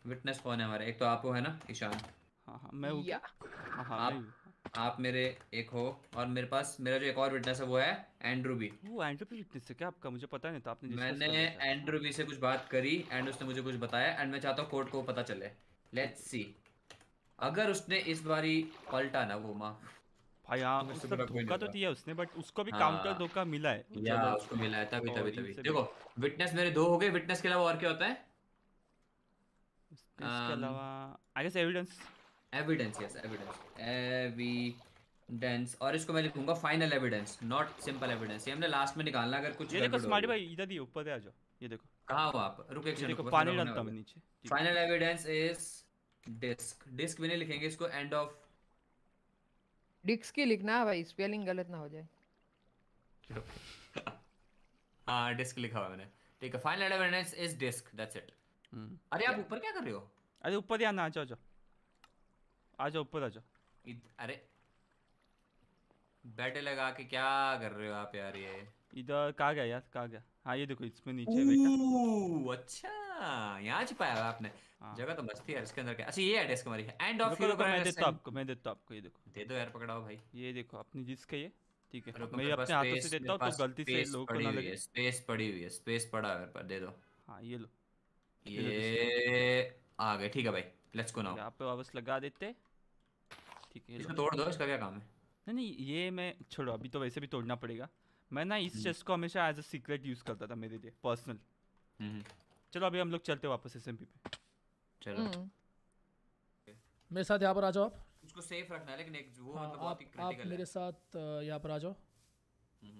Witness कौन है हमारे? एक तो आप हो, है ना, ईशान। हाँ हाँ मैं हूँ क्या? या हाँ हाँ मैं आप हूँ। आप मेरे एक हो। और मेरे पास मेरा जो एक और विटनेस है वो है एंड्रू बी। वो एंड्रू पे फिटनेस है क्या आपका? मुझे पता नहीं था, आपने डिस्कस मैंने कर लिया शायद। एंड्रू बी से कुछ बात करी एंड उसने मुझे कुछ बताया एंड मैं चाहता हूँ कोर्ट को पता चले। ठीक लेट्स है सी। अगर उसने इस बारी पलटा ना वो माँ, भाई। हाँ तो मेरे से मतलब बुरा कोई नहीं धोखा तो होगा। दिया उसने, बट उसको भी काउंटर हाँ, धोखा मिला है। या चलो उसको मिला है तभी तभी सॉरी तभी। से देखो, बेटर। विटनेस मेरे दो हो गए। विटनेस के अलावा और क्या होता है? इसके अलावा I guess evidence. Evidence, yes evidence. Evidence, और इसको मैं लिखूंगा final evidence, not simple evidence. ये हमने लास्ट में निकालना अगर कुछ ये देखो गड़बड़ हो रही स्मार्टी है। भाई, इधर ही ऊपर आ जाओ। ये देखो। कहाँ हो आप? रुको एक ये सेकंड, देखो रुको, बस मेरा पानी होने डालता वाला मैं है। नीचे, ठीक है। Final evidence is disc. Disc भी नहीं लिखेंगे इसको, एंड ऑफ। डिक्स की लिखना है भाई, स्पेलिंग गलत ना हो जाए। हाँ, डिस्क लिखा हुआ है मैंने। ठीक है, final evidence is disc, that's it. अरे आप या ऊपर क्या कर रहे हो? अरे ऊपर ही आना, आ जाओ आ जाओ। आ जाओ ऊपर आ जाओ। अरे बैठे लगा के क्या कर रहे हो आप यार ये? इधर कहाँ गया यार, कहाँ गया? हाँ ये देखो इसमें नीचे बेटा। अच्छा, यहाँ छिपाया हुआ है आपने। हाँ जगह तो मस्त है यार, इसके अंदर क्या? अच्छा ये है डिस्क हमारी। एंड ऑफ रुको हीरो रुको, मैं ब्रांड देता हूँ आपको, एसएमपी। मैं देता हूँ आपको, ये देखो। दे दो यार, पकड़ाओ भाई। ये देखो अपनी जिसका ये। ठीक है, रुको, मैं ये मेरे पास अपने हाथों से स्पेस, देता मेरे हूँ तो पास गलती से स्पेस लोगों को पड़ी ना हुई लगे। है, स्पेस पड़ी हुई है, स्पेस पड़ा है मेरे पास, दे दो। हाँ ये लो। ये लो डिस्क। ये आ गए, ठीक है भाई। Let's go now. यहाँ पे वापस लगा देते। ठीक है ये लो। इसको तोड़ दो, इसका क्या काम है? नहीं नहीं ये मैं छोड़ो, अभी तो वैसे भी तोड़ना पड़ेगा। मैं ना इस हम्म। चेस्ट को हमेशा एज अ सीक्रेट यूज़ करता था मेरे लिए पर्सनल। हम्म। चलो अभी हम लोग चलते वापस एसएमपी पे। चलो। हम्म। मेरे साथ यहाँ पर आ जाओ आप। उसको सेफ रखना है लेकिन एक वो हाँ मतलब बहुत ही आप क्रिटिकल है। मेरे साथ यहाँ पर आ जाओ। हम्म।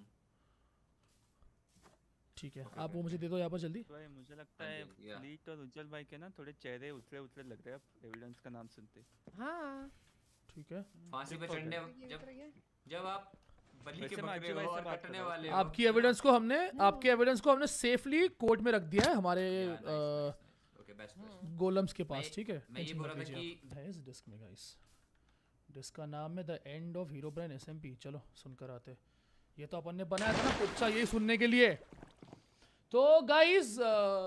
ठीक है, ओके, आप ओके। वो मुझे दे दो यहाँ पर जल्दी। भाई मुझे लगता हाँ है जी, या। फ्लीट और उज्जवल भाई के ना थोड़े चेहरे उतरे उतरे लग रहे हैं अब एविडेंस का नाम सुनते ही। हाँ ठीक है, फांसी पे दिक्कत चढ़ने, ये जब उतर गया। जब आप बलि के वैसे मैं बकरे अज्जू हो भाई से और बात कर कटने रहा हूँ वाले उसको। हो, आपकी एविडेंस को हमने सेफली कोर्ट में रख दिया है हमारे या nice nice. Okay, best best. Gollums के पास। मैं ठीक है, मैं ये टेंशन बोल मत रहा था लीजिए कि आप। है इस डिस्क में गाइस, डिस्क का नाम है the end of Herobrine SMP. चलो सुनकर आते। ये तो अपन ने बनाया था ना कुछ यही सुनने के लिए। तो गाइस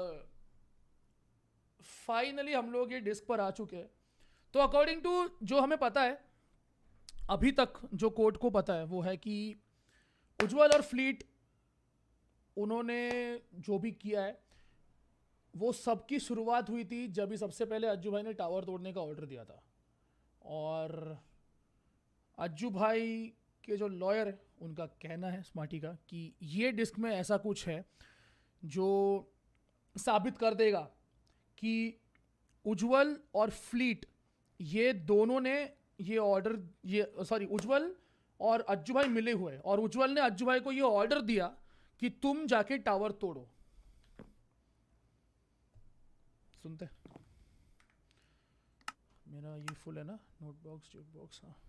फाइनली हम लोग ये डिस्क पर आ चुके हैं। तो अकॉर्डिंग टू जो हमें पता है अभी तक, जो कोर्ट को पता है वो है कि उज्जवल और फ्लीट उन्होंने जो भी किया है वो सबकी शुरुआत हुई थी जब ही सबसे पहले अज्जू भाई ने टावर तोड़ने का ऑर्डर दिया था। और अज्जू भाई के जो लॉयर है उनका कहना है, स्मार्टी का, कि ये डिस्क में ऐसा कुछ है जो साबित कर देगा कि उज्जवल और फ्लीट ये दोनों ने ये ऑर्डर, ये सॉरी उज्जवल और अज्जू भाई मिले हुए हैं और उज्जवल ने अज्जू भाई को ये ऑर्डर दिया कि तुम जाके टावर तोड़ो। सुनते मेरा ये फुल है ना नोट बॉक्स चेक बॉक्स। हाँ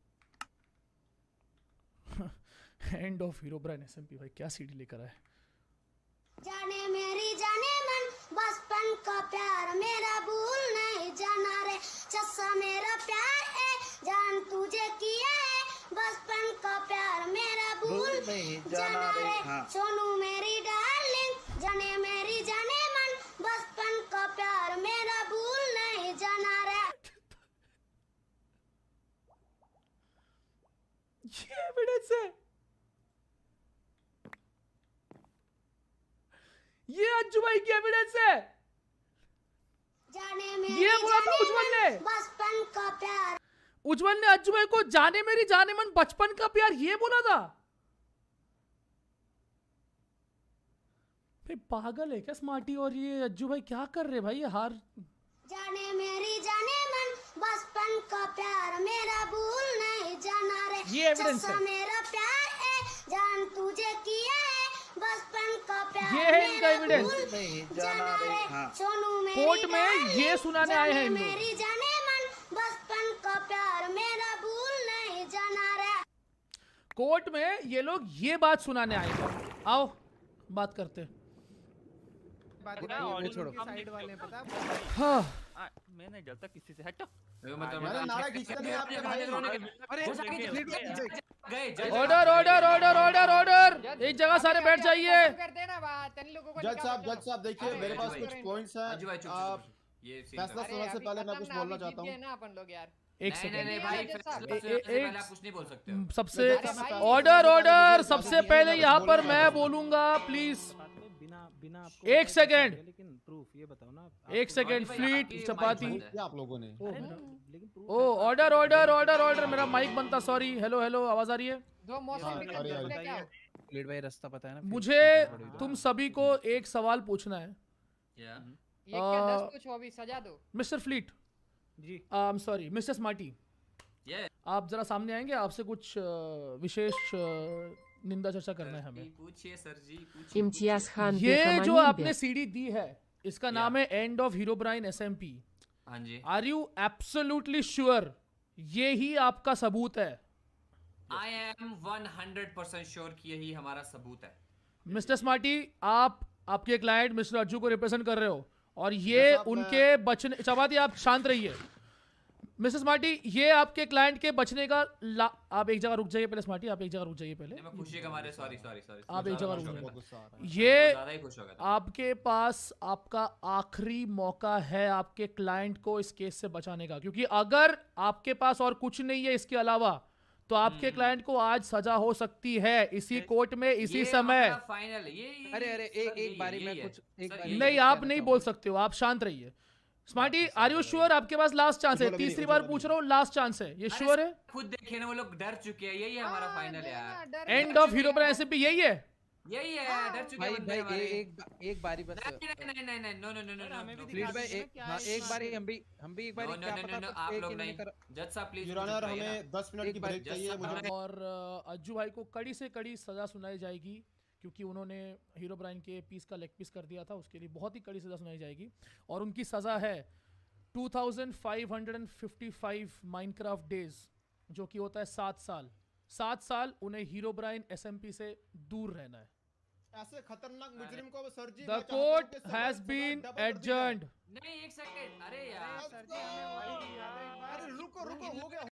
end of Herobrine SMP. भाई क्या सीडी लेकर आए। जाने मेरी जाने मन बचपन का प्यार मेरा भूल नहीं जाना रे चस्सा मेरा प्यार है जान तुझे किया है बचपन का प्यार मेरा भूल नहीं जाना रे सोनू मेरी डार्लिंग जाने मेरी जाने मन बचपन का प्यार मेरा भूल नहीं जाना रे। ये एविडेंस है, ये अज्जू भाई की एविडेंस है। जाने मेरी ये बोला था जाने उज्जवल मन ने। बचपन का प्यार। उज्जवल ने अज्जू भाई को जाने मेरी जाने मन बचपन का प्यार ये बोला था। भाई पागल है क्या स्मार्टी और ये अज्जू भाई? क्या कर रहे भाई ये हार। जाने मेरी जाने मन बचपन का प्यार मेरा भूल नहीं जाना रे ये एविडेंस चस्सा है। मेरा प्यार है जान तुझे किया है बचपन का प्यार ये है इनका मेरा एविडेंस। भूल नहीं जाना रे सोनू मेरी कोर्ट में डार्लिंग, ये सुनाने आए हैं इन जाने लोग। मेरी जाने मन बचपन का प्यार मेरा भूल नहीं जाना रे। कोर्ट में ये लोग ये बात सुनाने आए थे। आओ बात करते हैं। साइड वाले पता है? हाँ मैं नहीं डरता किसी से, हटो। मतलब नारा खींचते नहीं आपके भाई। गए order order order order order. एक जगह सारे बैठ जाइए। कर देना बात, इन लोगों को जज साहब देखिए अरे, मेरे पास अजय कुछ भाई, पॉइंट्स अजय भाई, हैं। चुप, आप चुप, ये सीन फैसला कर- सुनने से अभी पहले मैं खत्म कुछ ना, बोलना अभी चाहता जीत गए हूँ। ना अपन लोग यार। एक नहीं सेकंड नहीं ये भाई आगे फैसला साहब। सुनने से पहले आप कुछ नहीं बोल सकते हो। सबसे अरे भाई, ऑर्डर ऑर्डर मुझे सबसे इजाजत पहले नहीं है, यहाँ मैं पर कुछ मैं बोलना बोलूंगा प्लीज बिना बिना आपको एक बताए कैसे सेकंड। आ गया, लेकिन प्रूफ ये बताओ ना एक सेकंड भाई, फ्लीट आपकी चपाती माइक क्या आप लोगों ने लेकिन proof ओ ऑर्डर ऑर्डर ऑर्डर ऑर्डर मेरा माइक बनता सॉरी हेलो हेलो आवाज आ रही है दो मौसम हाँ, भी अरे, कर अरे। सकते क्या हो? फ्लीट भाई रास्ता पता है ना? मुझे तुम सभी को एक सवाल पूछना है Yeah. ये क्या 10 पूछो अभी सजा दो। Mister Fleet ji sorry mister smarty Yeah. आप जरा सामने आएंगे आपसे कुछ विशेष निंदा चर्चा करना है हमें पूछिए सर जी, पूछिए, इम्तियाज पूछिए। खान ये जो बेकमानी आपने सीडी दी है इसका नाम है एंड ऑफ हीरोब्राइन एसएमपी हाँ जी। आर यू एब्सोल्युटली श्योर ये ही आपका सबूत है I am 100% श्योर कि यही हमारा सबूत है। मिस्टर स्मार्टी आप आपके क्लाइंट मिस्टर अज्जू को रिप्रेजेंट कर रहे हो और ये साहब, उनके बचने चपाती आप शांत रहिए मिस्टर स्मार्टी ये आपके क्लाइंट के बचने का आप एक जगह रुक जाइए पहले स्मार्टी आप एक जगह रुक जाइए पहले नहीं, मैं खुशी के मारे सॉरी सॉरी सॉरी आप एक जगह रुक बहुत जाइए गुस्सा आ रहा है। ये ज्यादा ही खुश हो गया था। आपके पास आपका आखिरी मौका है आपके क्लाइंट को इस केस से बचाने का क्योंकि अगर आपके पास और कुछ नहीं है इसके अलावा तो आपके क्लाइंट को आज सजा हो सकती है इसी कोर्ट में इसी ये समय हमारा फाइनल है। ये अरे अरे सर, एक बारी यही में है। कुछ एक सर, बारी यही नहीं है। आप नहीं बोल सकते हो आप शांत रहिए स्मार्टी आर यू श्योर आपके पास लास्ट चांस है उज्ज्वल अभी तीसरी नहीं, बार उज्ज्वल पूछ अभी रहा हूँ लास्ट चांस है ये अरे श्योर है खुद देखे ना वो लोग डर चुके हैं। यही है हमारा हाँ, फाइनल देना, यार। डर एंड मत ऑफ जाइए हीरो भाई। एसएमपी यही है यही है डर चुके भाई हैं बंदे भाई हमारे। एक बारी बस नहीं नहीं नहीं नहीं नो नो नो नो हमें भी नो फ्लीट दिखा भाई दीजिए ना, क्या है एक इस बारी बारे हम भी एक बारी नो नो क्या नो पता नो कुछ आप एक लोग इन्होंने नहीं। करा जज साहब प्लीज यूरानर हमें 10 मिनट की एक बार ब्रेक चाहिए मुझे। और अज्जू भाई को कड़ी से कड़ी सजा सुनाई जाएगी क्योंकि उन्होंने हीरो ब्राइन के पीस का लेग पीस कर दिया था उसके लिए बहुत ही कड़ी सजा सुनाई जाएगी और उनकी सजा है 2555 माइनक्राफ्ट डेज जो कि होता है 7 साल उन्हें हीरो ब्राइन एसएमपी से दूर रहना है ऐसे खतरनाक मुजरिम को sir ji the court has been adjourned नहीं एक सेकंड अरे यार सर जी हमें वही याद है एक बार। अरे रुको रुको हो गया